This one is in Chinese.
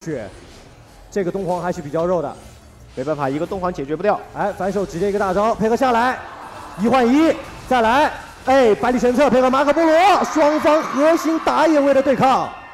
血，这个东皇还是比较肉的， 没办法，一个东皇解决不掉。 哎，反手直接一个大招配合下来，1换1，再来，哎，百里玄策配合马可波罗，双方核心打野位的对抗。